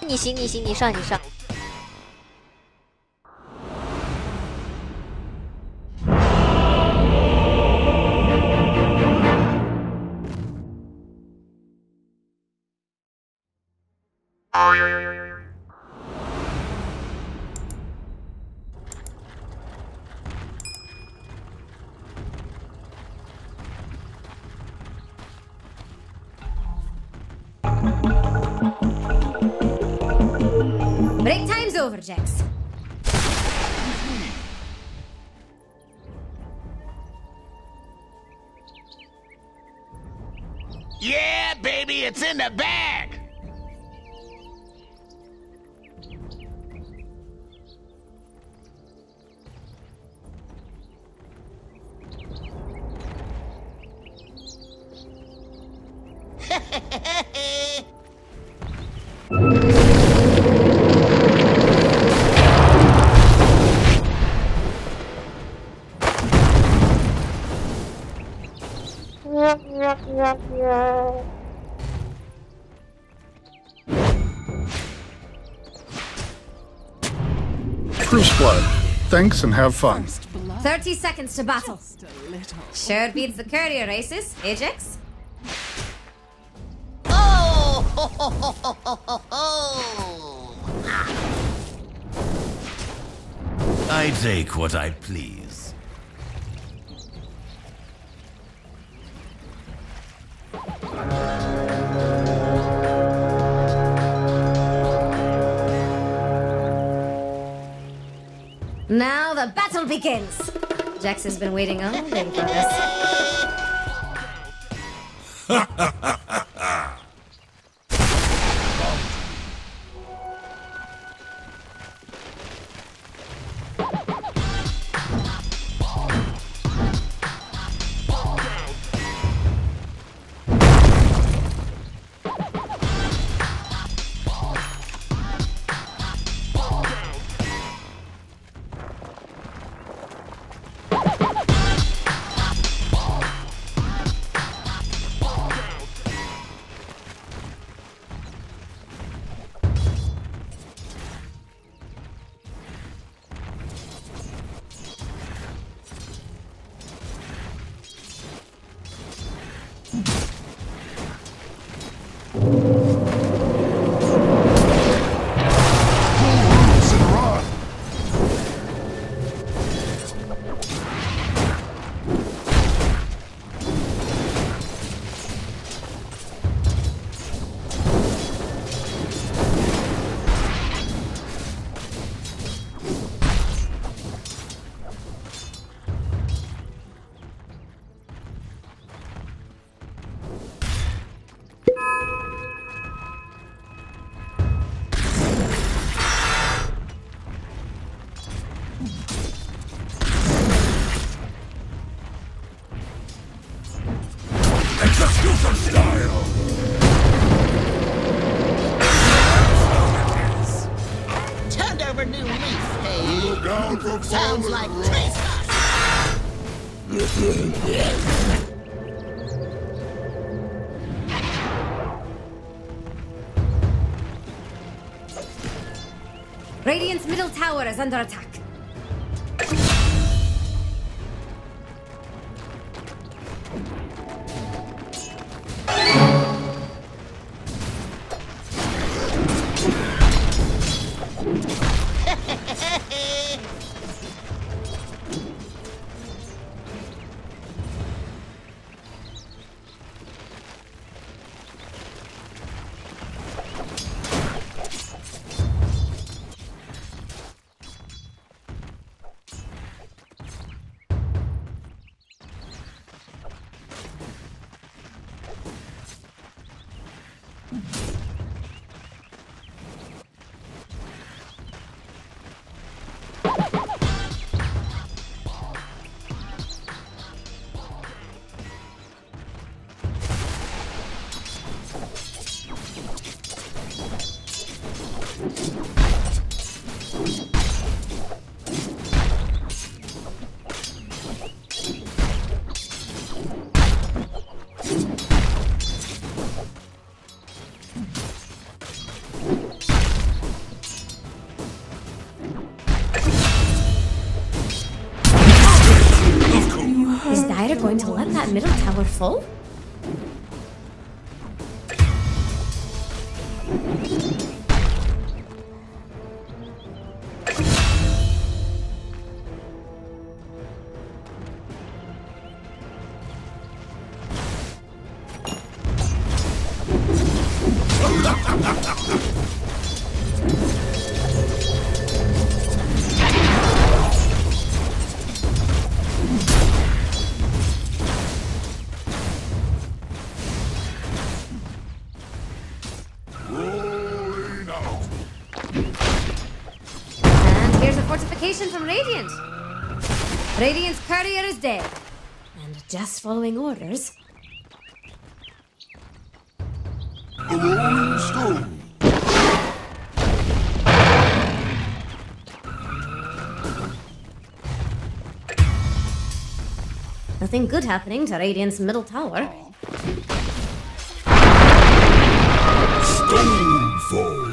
你行，你行，你上，你上。 Break time's over, Jax. Yeah, baby, it's in the bag! First blood. Thanks and have fun. 30 seconds to battle. Sure beats the courier races, Ajax. Oh! I take what I please. Now the battle begins. Jax has been waiting all day for this. Execution style! Turned over new leaf, hey? Look out for Sounds like Trespass! Radiant's middle tower is under attack. that middle tower full? Fortification from Radiant. Radiant's courier is dead. And just following orders. A rolling stone. Nothing good happening to Radiant's middle tower. Stonefall.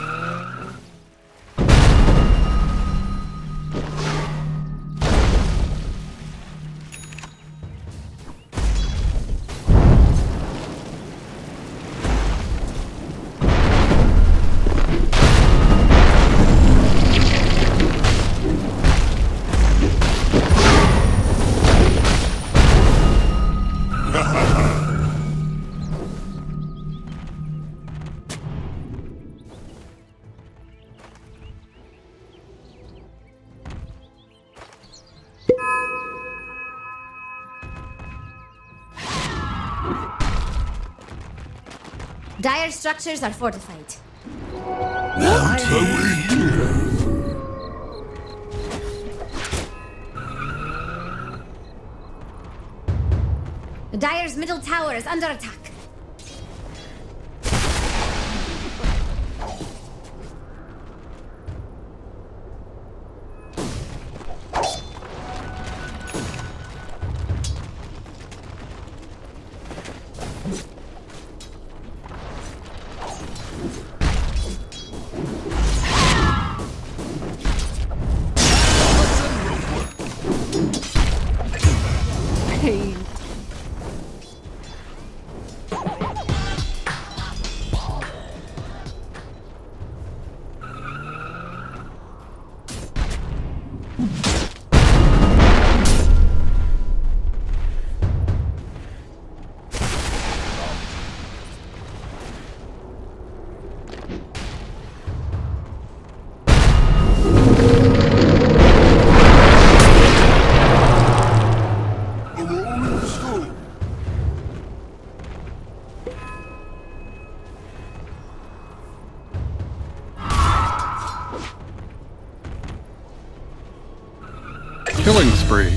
Dire structures are fortified. Dire's middle tower is under attack. Killing spree.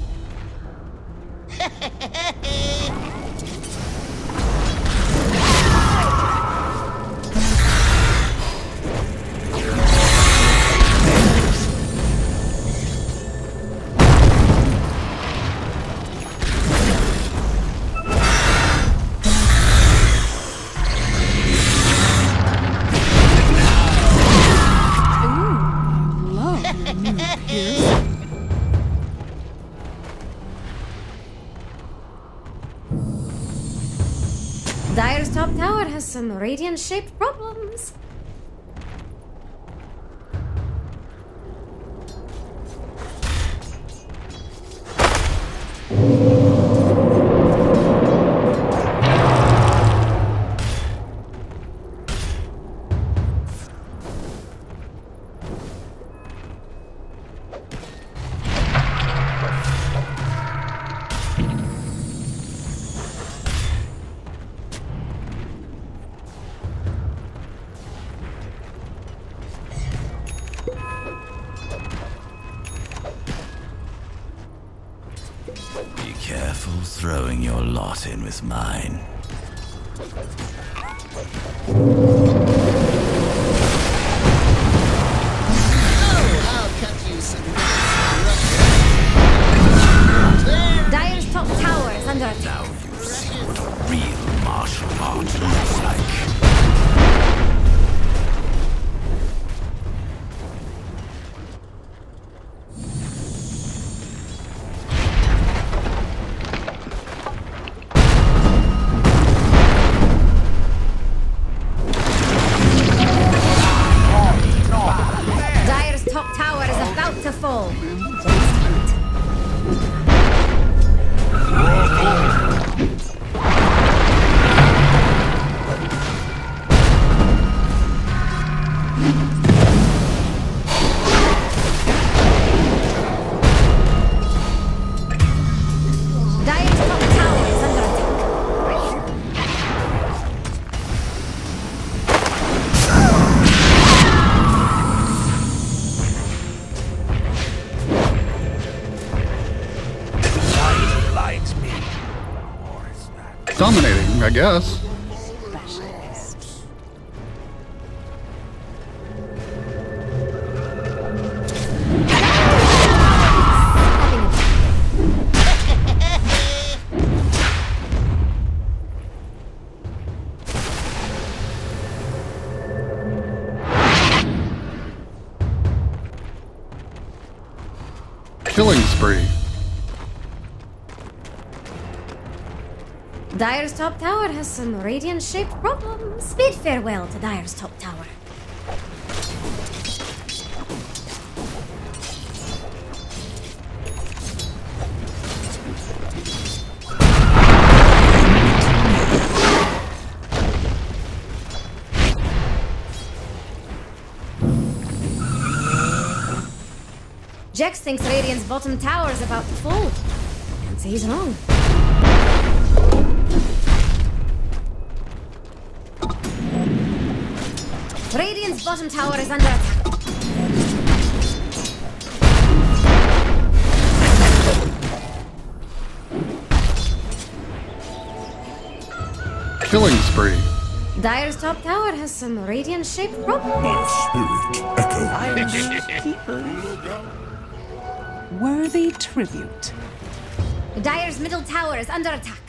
Dire's top tower has some Radiant-shaped problems. Be careful throwing your lot in with mine. I'll cut you some. Dire's top tower is under attack. Now you see what a real martial art looks like. I guess. Killing spree. Dire's top tower has some radiant-shaped problems. Bid farewell to Dire's top tower. Jex thinks Radiant's bottom tower is about to fall. And so he's wrong. Radiant's bottom tower is under attack. Killing spree. Dire's top tower has some radiant-shaped problems. My spirit echoes. People. Worthy tribute. Dire's middle tower is under attack.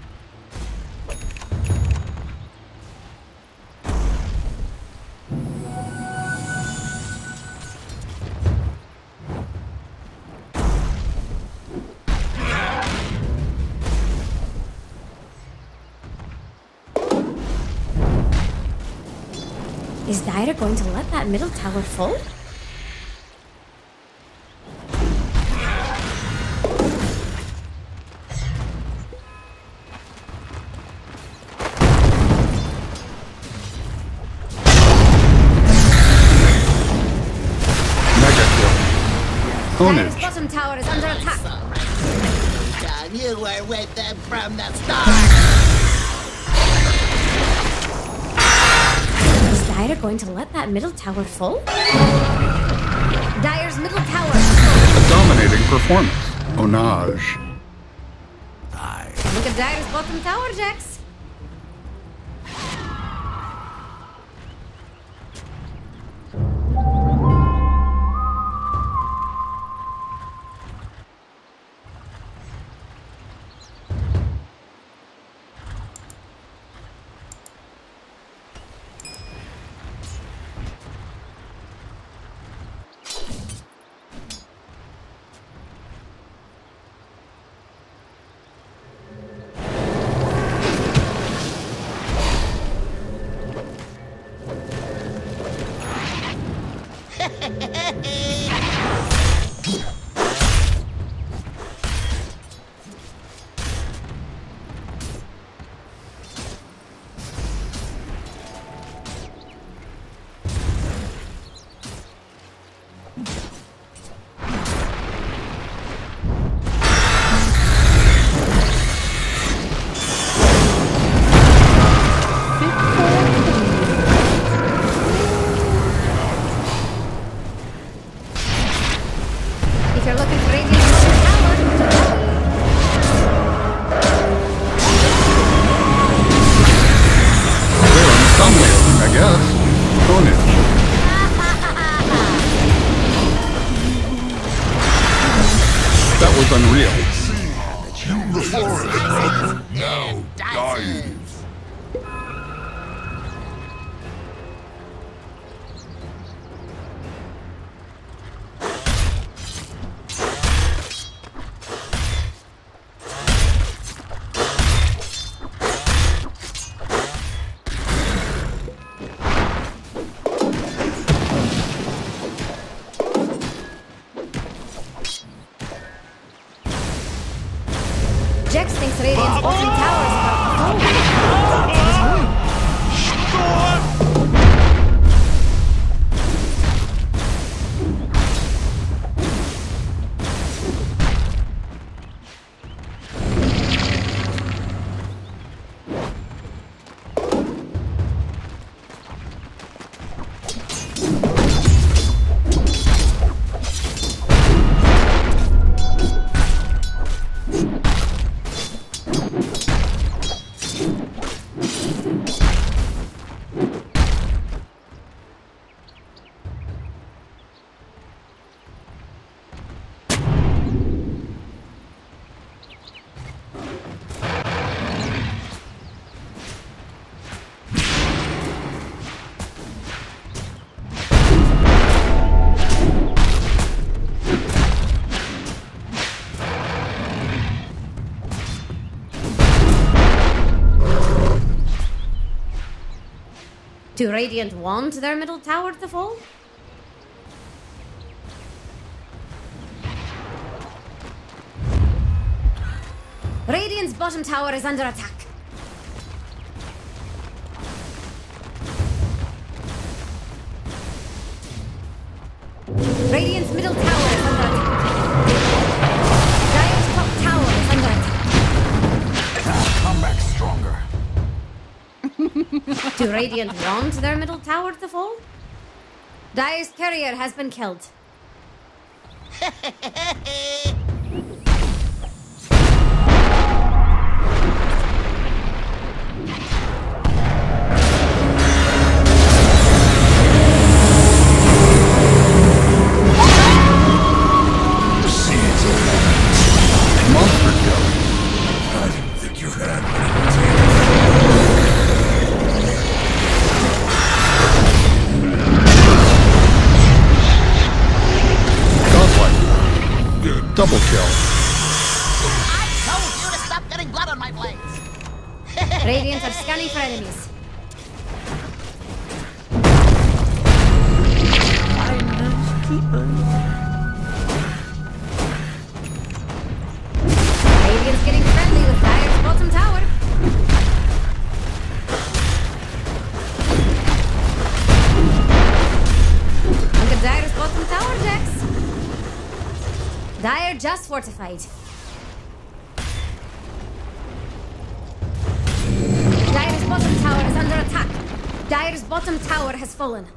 Is Dire going to let that middle tower fall? Dire's bottom tower is under attack. You were with them from the start. Is Dire going to let that middle tower fall? Dire's middle tower. A dominating performance. Onage. Look at Dire's bottom tower, Jax. Jex thinks Radiant's bottom tower is about to fall. Do Radiant want their middle tower to fall? Radiant's bottom tower is under attack. Radiant's middle tower is under attack. Dire's top tower is under attack. Come back stronger. Do Radiant want their middle tower to fall? Dire's courier has been killed. Monster kill. I didn't think you had Godlike. Double kill. I told you to stop getting blood on my blades. Radiant are scanning for enemies. Radiant's getting friendly with Dire's bottom tower. Look at Dire's bottom tower, Jax. Dire just fortified. Dire's bottom tower is under attack. Dire's bottom tower has fallen.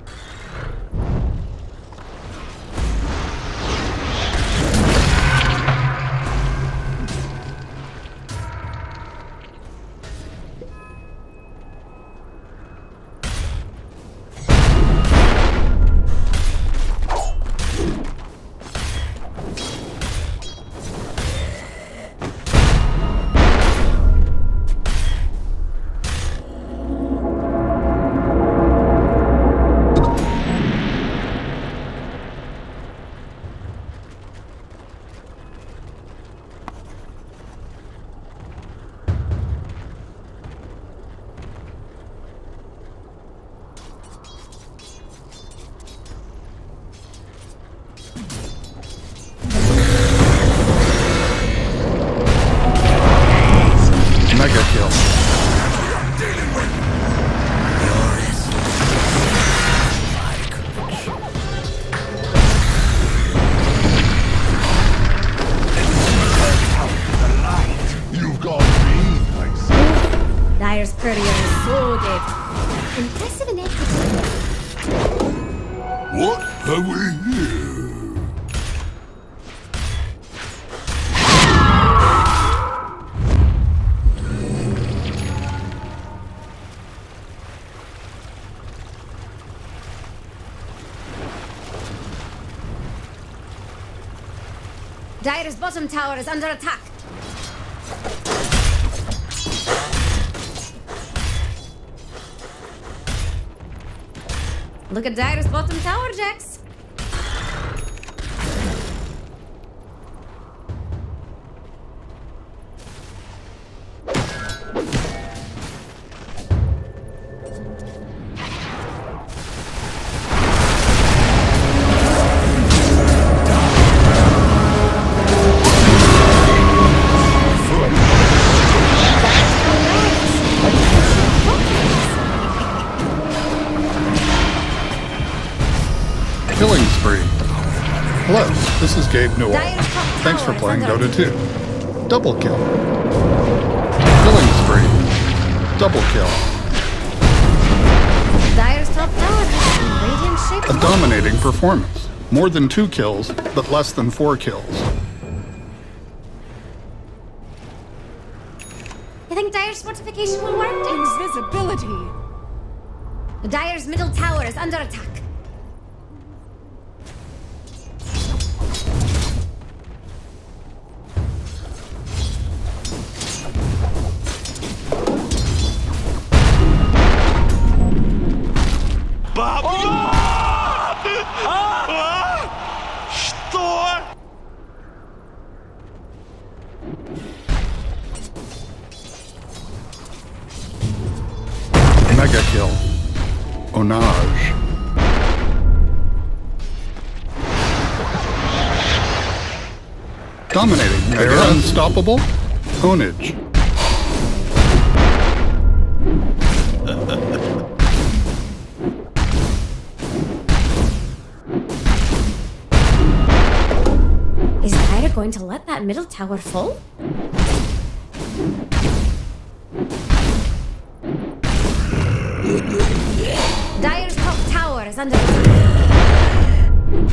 Mega kill. You've got me, I see. Dire's courier is so dead. Impressive in execution. What have we here? Dire's bottom tower is under attack. Look at Dire's bottom tower, Jax. Killing spree. Hello, this is Gabe Newell. Dire's top Thanks for tower is playing under Dota 2. Double kill. Killing spree. Double kill. Dire's top tower has been radiant shaped. A dominating performance. More than 2 kills, but less than 4 kills. You think Dire's fortification will work? Invisibility. Dire's middle tower is under attack. Mega kill. Onage. Dominating. They're unstoppable. Ownage. Is Dire going to let that middle tower fall? Dire's top tower is under attack.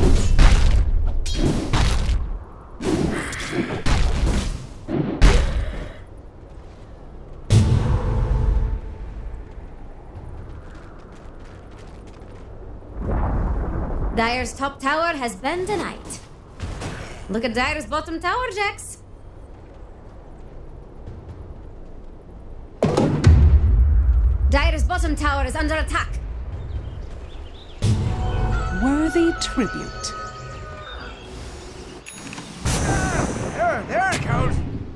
Dire's top tower has been denied. Look at Dire's bottom tower, Jax. Dire's bottom tower is under attack. Worthy tribute. There it goes.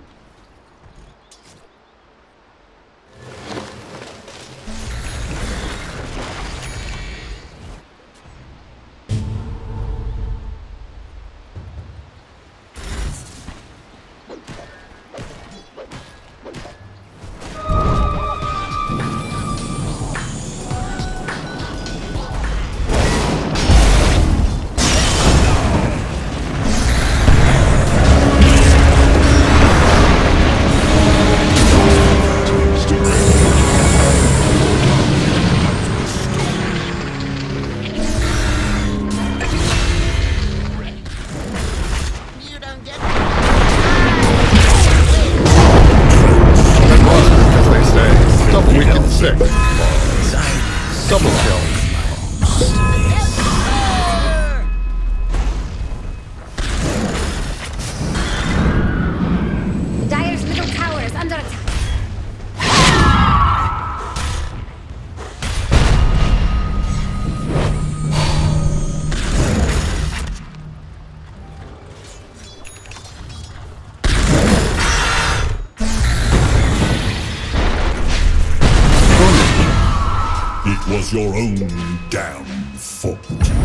Double kill. Dire's middle tower is under attack. It was your own damn fault.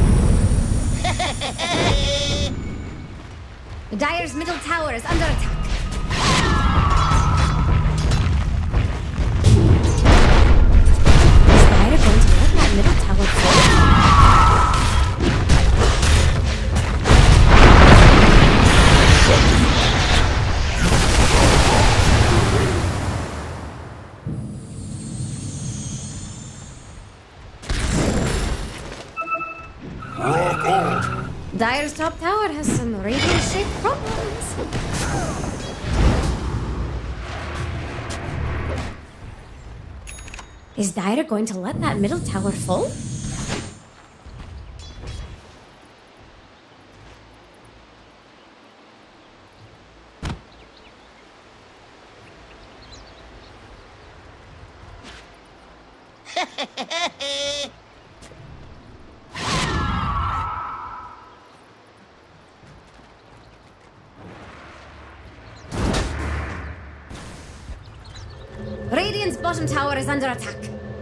Dire's middle tower is under attack. Is Dire going to let that middle tower fall? Dire's top tower has some radiant-shaped problems. Is Dire going to let that middle tower fall? Radiant's bottom tower is under attack.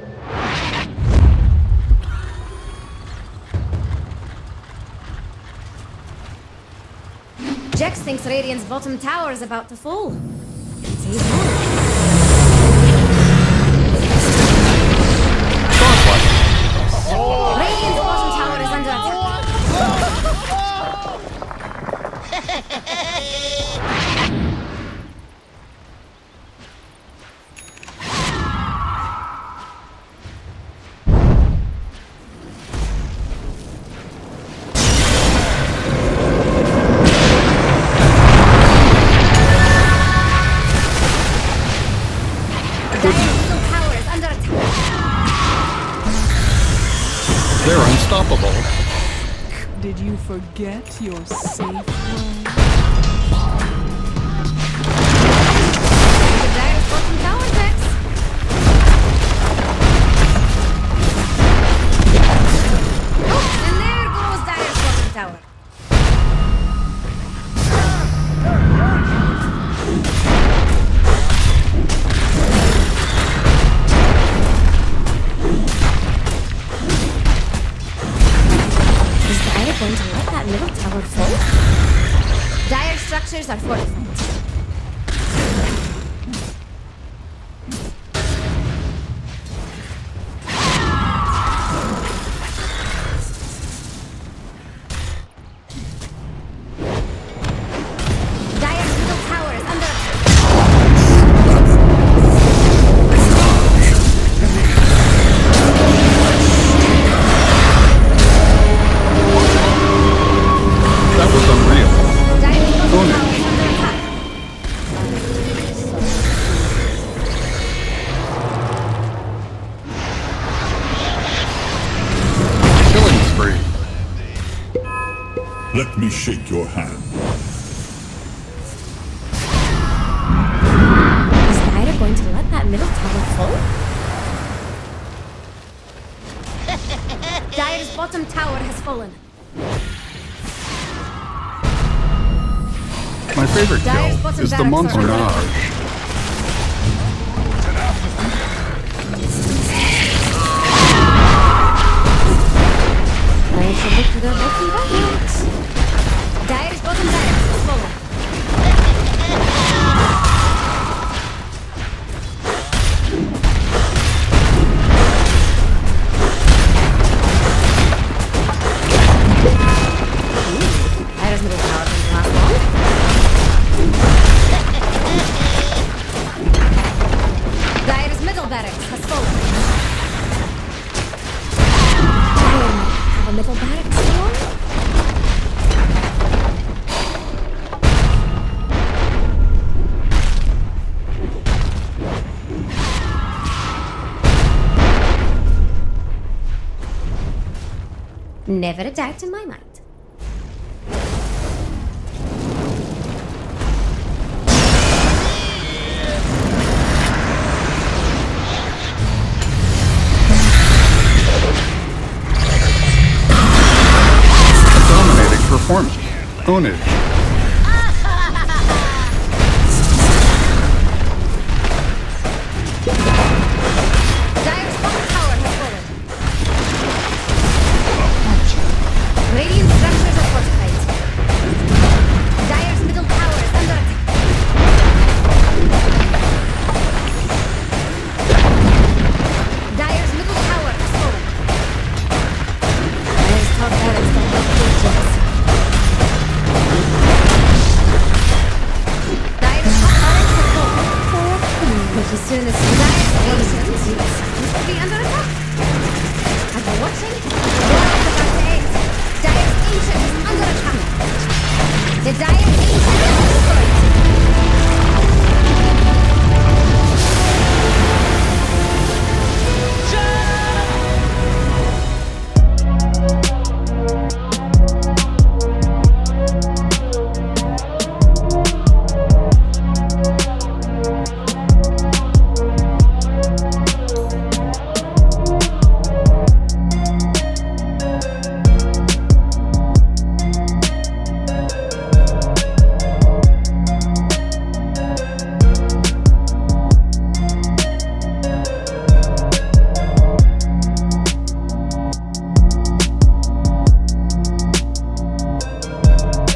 Jax thinks Radiant's bottom tower is about to fall. He's wrong. Radiant's bottom tower is under attack. They're unstoppable. Did you forget your safe word? Dire's bottom tower, Jax. Oh, and there goes Dire's bottom tower. going to let that middle tower fall? Dire structures are fortified. Dire's middle tower is under attack. That was unreal. Dire's middle Own it. tower is under attack. Killing spree. Let me shake your hand. Is Dire going to let that middle tower fall? Dire's bottom tower has fallen. My favorite Dire's kill bottom is the barracks monster are under nage. I shall look to their bottom barracks. Dire's bottom barracks has fallen. Dire's middle tower didn't last long. Dire's middle barracks has fallen. Dire might have a middle barracks still on. Never a doubt in my mind. Dominating performance. Ownage.